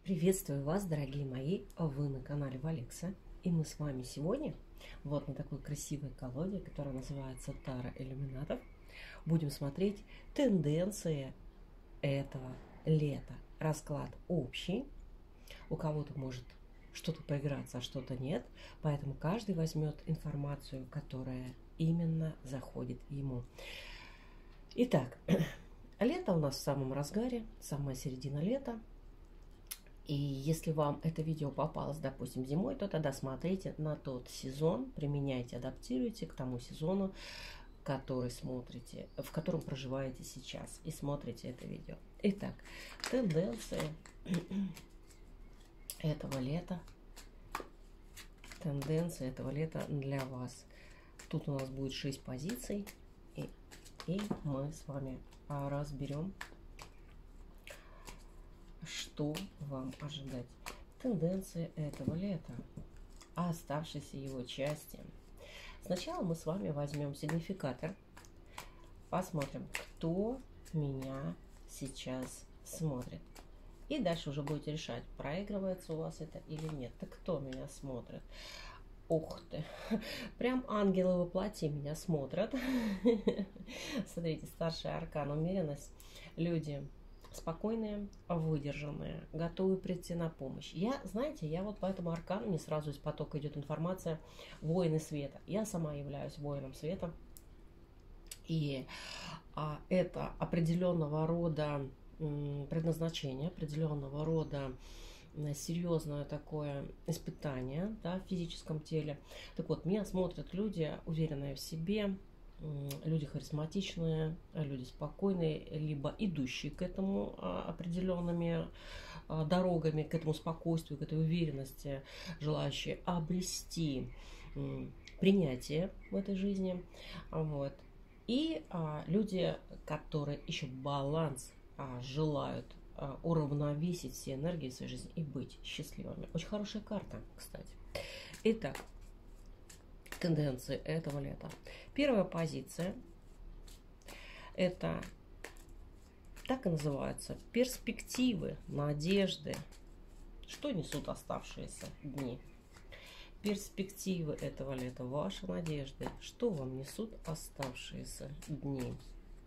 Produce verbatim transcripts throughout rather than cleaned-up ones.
Приветствую вас, дорогие мои! Вы на канале Валекса. И мы с вами сегодня, вот на такой красивой колоде, которая называется Таро Иллюминатов, будем смотреть тенденции этого лета. Расклад общий. У кого-то может что-то поиграться, а что-то нет. Поэтому каждый возьмет информацию, которая именно заходит ему. Итак, лето у нас в самом разгаре, самая середина лета. И если вам это видео попалось, допустим, зимой, то тогда смотрите на тот сезон, применяйте, адаптируйте к тому сезону, который смотрите, в котором проживаете сейчас, и смотрите это видео. Итак, тенденции этого лета, тенденции этого лета для вас. Тут у нас будет шесть позиций, и, и мы с вами разберем, что вам ожидать. Тенденции этого лета, а оставшейся его части. Сначала мы с вами возьмем сигнификатор, посмотрим, кто меня сейчас смотрит. И дальше уже будете решать, проигрывается у вас это или нет. Так кто меня смотрит? Ух ты, прям ангелы во плоти меня смотрят. Смотрите, старший аркан, умеренность. Люди спокойные, выдержанные, готовы прийти на помощь. Я, знаете, я вот по этому аркану, мне сразу из потока идет информация, воины света. Я сама являюсь воином света. И а, это определенного рода м, предназначение, определенного рода серьезное такое испытание, да, в физическом теле. Так вот, меня смотрят люди, уверенные в себе, люди харизматичные, люди спокойные, либо идущие к этому определенными дорогами, к этому спокойствию, к этой уверенности, желающие обрести принятие в этой жизни. Вот. И люди, которые ищут баланс, желают уравновесить все энергии в своей жизни и быть счастливыми. Очень хорошая карта, кстати. Итак, тенденции этого лета. Первая позиция – это так и называется перспективы, надежды. Что несут оставшиеся дни? Перспективы этого лета, ваши надежды. Что вам несут оставшиеся дни?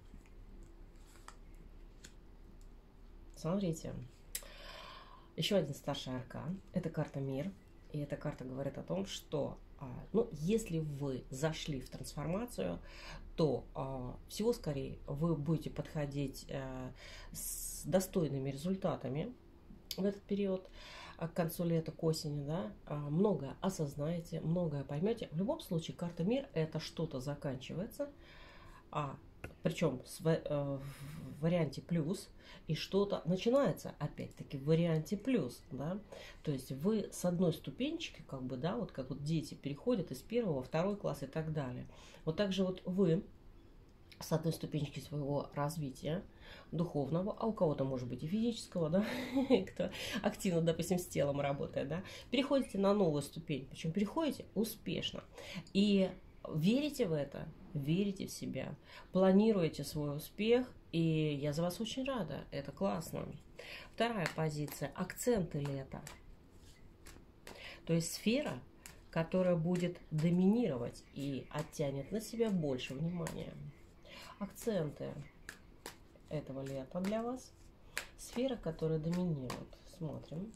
Смотрите, еще один старший аркан. Это карта Мир. И эта карта говорит о том, что ну, если вы зашли в трансформацию, то а, всего скорее вы будете подходить а, с достойными результатами в этот период, а, к концу лета, к осени, да, а, многое осознаете, многое поймете. В любом случае, карта Мир – это что-то заканчивается, а, причем в, а, в варианте плюс, и что-то начинается, опять-таки, в варианте плюс, да, то есть вы с одной ступенчики, как бы, да, вот как вот дети переходят из первого во второй класс и так далее. Вот так же вот вы с одной ступенчики своего развития духовного, а у кого-то, может быть, и физического, да, кто активно, допустим, с телом работает, да, переходите на новую ступень, причем переходите успешно. И верите в это, верите в себя, планируете свой успех, и я за вас очень рада, это классно. Вторая позиция – акценты лета. То есть сфера, которая будет доминировать и оттянет на себя больше внимания. Акценты этого лета для вас. Сфера, которая доминирует. Смотрим.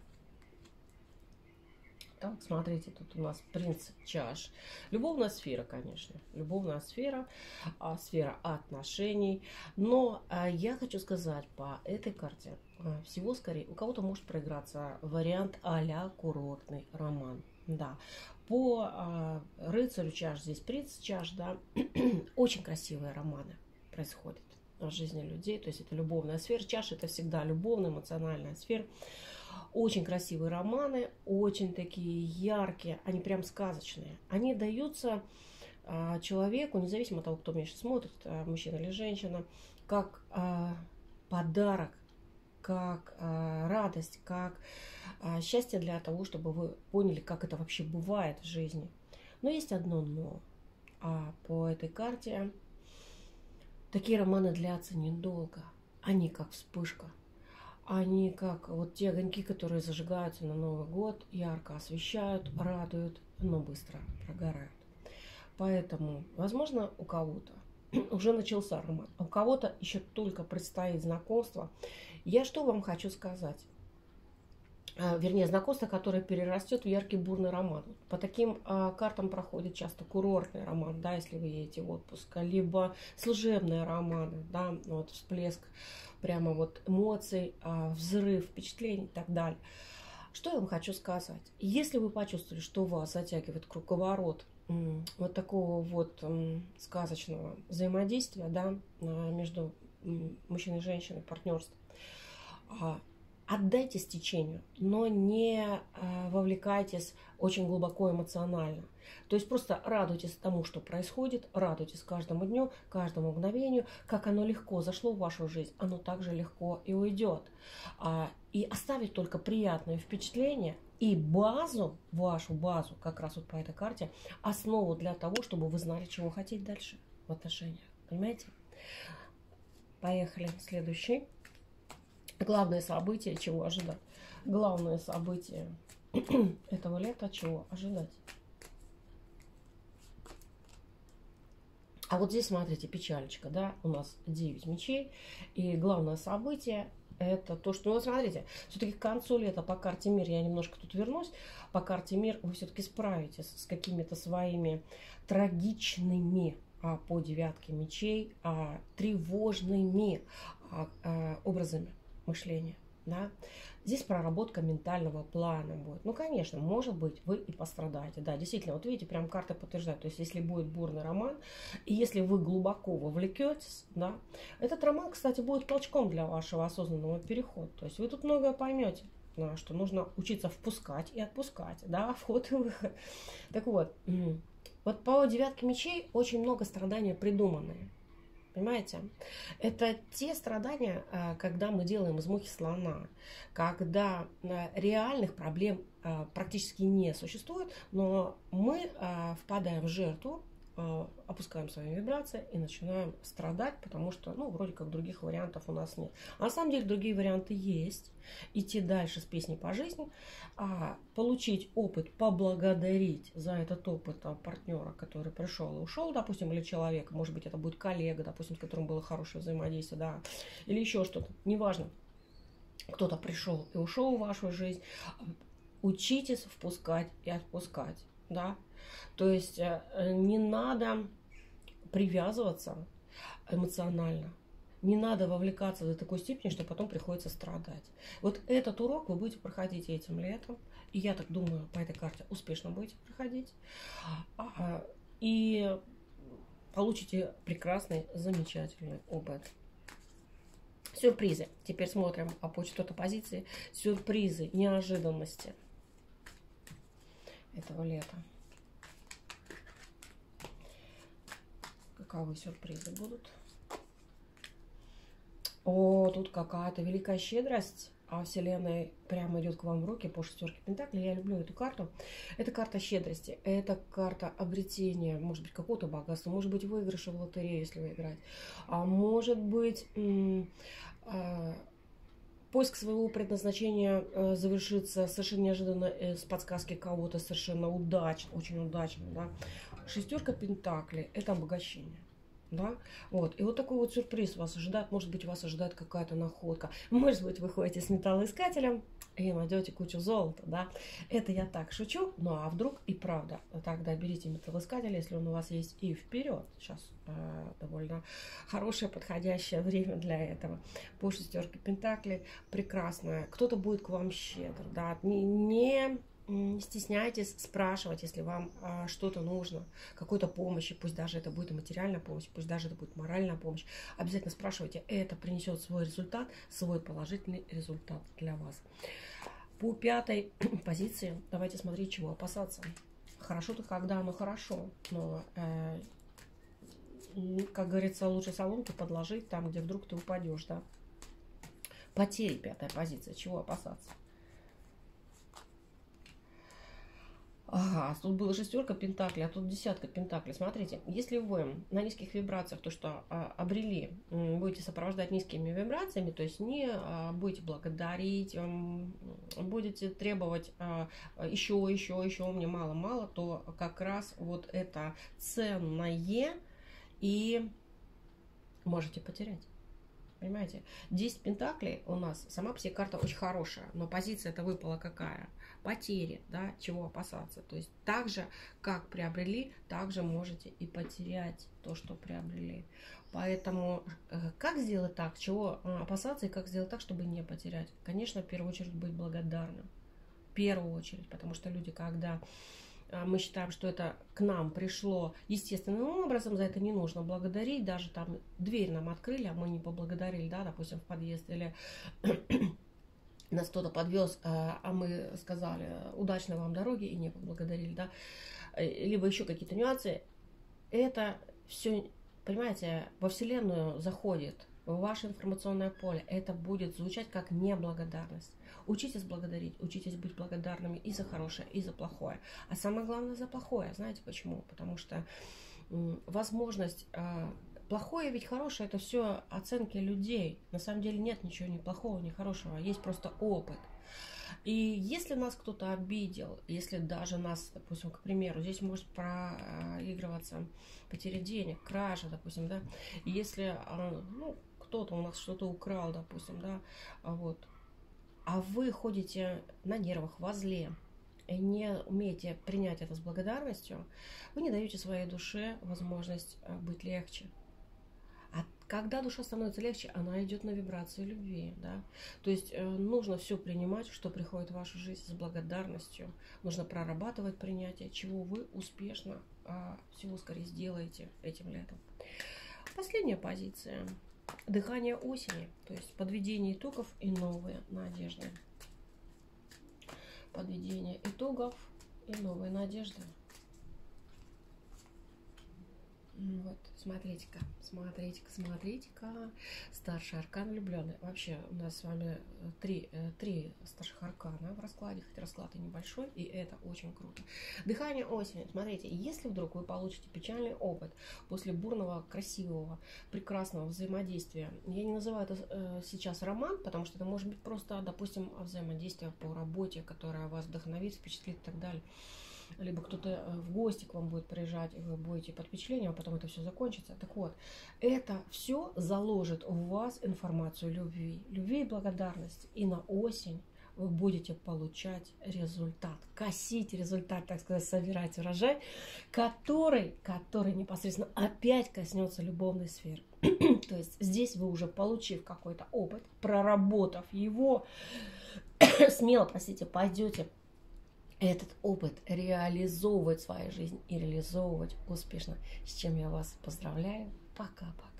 Так, смотрите, тут у нас принц чаш. Любовная сфера, конечно. Любовная сфера, а, сфера отношений. Но а, я хочу сказать по этой карте, а, всего скорее, у кого-то может проиграться вариант а-ля курортный роман. Да. По а, рыцарю чаш, здесь принц чаш, да, очень красивые романы происходят в жизни людей. То есть это любовная сфера. Чаш – это всегда любовная, эмоциональная сфера. Очень красивые романы, очень такие яркие, они прям сказочные. Они даются а, человеку, независимо от того, кто меня сейчас смотрит, а, мужчина или женщина, как а, подарок, как а, радость, как а, счастье для того, чтобы вы поняли, как это вообще бывает в жизни. Но есть одно но. А по этой карте такие романы длятся недолго. Они как вспышка. Они как вот те огоньки, которые зажигаются на Новый год, ярко освещают, радуют, но быстро прогорают. Поэтому, возможно, у кого-то уже начался роман, а у кого-то еще только предстоит знакомство. Я что вам хочу сказать? Вернее, знакомство, которое перерастет в яркий бурный роман. По таким а, картам проходит часто курортный роман, да, если вы едете в отпуск, либо служебные романы, да, вот всплеск прямо вот эмоций, а, взрыв, впечатлений и так далее. Что я вам хочу сказать? Если вы почувствовали, что вас затягивает круговорот м, вот такого вот м, сказочного взаимодействия, да, между м, мужчиной и женщиной, партнерством, отдайтесь течению, но не вовлекайтесь очень глубоко эмоционально. То есть просто радуйтесь тому, что происходит, радуйтесь каждому дню, каждому мгновению, как оно легко зашло в вашу жизнь, оно также легко и уйдет. И оставить только приятные впечатления и базу, вашу базу, как раз вот по этой карте, основу для того, чтобы вы знали, чего хотите дальше в отношениях. Понимаете? Поехали. Следующий. Главное событие, чего ожидать. Главное событие этого лета, чего ожидать. А вот здесь, смотрите, печалечка, да, у нас девять мечей. И главное событие это то, что, ну, смотрите, все-таки к концу лета по карте мир, я немножко тут вернусь, по карте мир вы все-таки справитесь с какими-то своими трагичными, а по девятке мечей, а, тревожными а, а, образами мышления, да. Здесь проработка ментального плана будет. Ну, конечно, может быть, вы и пострадаете. Да, действительно, вот видите, прям карта подтверждает. То есть, если будет бурный роман, и если вы глубоко вовлекетесь, да, этот роман, кстати, будет толчком для вашего осознанного перехода. То есть, вы тут многое поймете, да, что нужно учиться впускать и отпускать, да, вход и выход. Так вот, вот по девятке мечей очень много страданий придуманные. Понимаете? Это те страдания, когда мы делаем из мухи слона, когда реальных проблем практически не существует, но мы впадаем в жертву, опускаем свои вибрации и начинаем страдать, потому что, ну, вроде как других вариантов у нас нет. А на самом деле другие варианты есть. Идти дальше с песней по жизни, а получить опыт, поблагодарить за этот опыт партнера, который пришел и ушел, допустим, или человека, может быть, это будет коллега, допустим, с которым было хорошее взаимодействие, да, или еще что-то, неважно. Кто-то пришел и ушел в вашу жизнь. Учитесь впускать и отпускать, да. То есть не надо привязываться эмоционально, не надо вовлекаться до такой степени, что потом приходится страдать. Вот этот урок вы будете проходить этим летом, и я так думаю, по этой карте успешно будете проходить, и получите прекрасный, замечательный опыт. Сюрпризы. Теперь смотрим по четвертой позиции. Сюрпризы, неожиданности этого лета. Каковы сюрпризы будут? О, тут какая-то великая щедрость, а Вселенная прямо идет к вам в руки по шестерке пентаклей. Я люблю эту карту. Это карта щедрости, это карта обретения, может быть, какого-то богатства, может быть, выигрыша в лотерею, если вы играете, а может быть, поиск своего предназначения завершится совершенно неожиданно с подсказки кого-то, совершенно удачно, очень удачно, да. Шестерка пентаклей – это обогащение. Да? Вот. И вот такой вот сюрприз вас ожидает. Может быть, вас ожидает какая-то находка. Может быть, вы ходите с металлоискателем и найдете кучу золота. Да? Это я так шучу. Ну а вдруг и правда. Тогда берите металлоискатель, если он у вас есть, и вперед. Сейчас э, довольно хорошее, подходящее время для этого. По шестерке пентаклей прекрасное. Кто-то будет к вам щедр. Да? Не... не Не стесняйтесь спрашивать, если вам а, что-то нужно, какой-то помощи, пусть даже это будет и материальная помощь, пусть даже это будет моральная помощь. Обязательно спрашивайте, это принесет свой результат, свой положительный результат для вас. По пятой позиции давайте смотреть, чего опасаться. Хорошо-то, когда оно хорошо, но, э, как говорится, лучше соломки подложить там, где вдруг ты упадешь, да. Потери, пятая позиция, чего опасаться. Ага, тут была шестерка пентаклей, а тут десятка пентаклей. Смотрите, если вы на низких вибрациях то, что а, обрели, будете сопровождать низкими вибрациями, то есть не а, будете благодарить, м, будете требовать а, еще, еще, еще, мне мало-мало, то как раз вот это ценное и можете потерять. Понимаете? десять пентаклей у нас, сама по себе карта очень хорошая, но позиция это выпала какая? Потери, да, чего опасаться. То есть так же, как приобрели, так же можете и потерять то, что приобрели. Поэтому как сделать так, чего опасаться и как сделать так, чтобы не потерять? Конечно, в первую очередь быть благодарным. В первую очередь, потому что люди, когда мы считаем, что это к нам пришло естественным образом, за это не нужно благодарить, даже там дверь нам открыли, а мы не поблагодарили, да, допустим, в подъезд, или нас кто-то подвез, а мы сказали удачной вам дороги и не поблагодарили, да, либо еще какие-то нюансы, это все, понимаете, во Вселенную заходит, в ваше информационное поле, это будет звучать как неблагодарность. Учитесь благодарить, учитесь быть благодарными и за хорошее, и за плохое. А самое главное за плохое. Знаете почему? Потому что возможность... Плохое ведь хорошее, это все оценки людей. На самом деле нет ничего ни плохого, ни хорошего. Есть просто опыт. И если нас кто-то обидел, если даже нас, допустим, к примеру, здесь может проигрываться потеря денег, кража, допустим, да, если ну, кто-то у нас что-то украл, допустим, да, вот, а вы ходите на нервах, во зле, и не умеете принять это с благодарностью, вы не даете своей душе возможность быть легче. А когда душа становится легче, она идет на вибрации любви, да. То есть э, нужно все принимать, что приходит в вашу жизнь, с благодарностью. Нужно прорабатывать принятие, чего вы успешно э, всего скорее сделаете этим летом. Последняя позиция. Дыхание осени, то есть подведение итогов и новые надежды. Подведение итогов и новые надежды. Вот, смотрите-ка, смотрите-ка, смотрите-ка. Старший аркан влюбленный. Вообще у нас с вами три, три старших аркана в раскладе, хоть расклад и небольшой, и это очень круто. Дыхание осени. Смотрите, если вдруг вы получите печальный опыт после бурного, красивого, прекрасного взаимодействия, я не называю это э, сейчас роман, потому что это может быть просто, допустим, взаимодействие по работе, которое вас вдохновит, впечатлит и так далее. Либо кто-то в гости к вам будет приезжать, и вы будете под впечатлением, а потом это все закончится. Так вот, это все заложит в вас информацию любви, любви и благодарности. И на осень вы будете получать результат, косить результат, так сказать, собирать урожай, который, который непосредственно опять коснется любовной сферы. То есть здесь вы уже, получив какой-то опыт, проработав его, смело, простите, пойдете этот опыт реализовывать в своей жизни и реализовывать успешно, с чем я вас поздравляю. Пока-пока.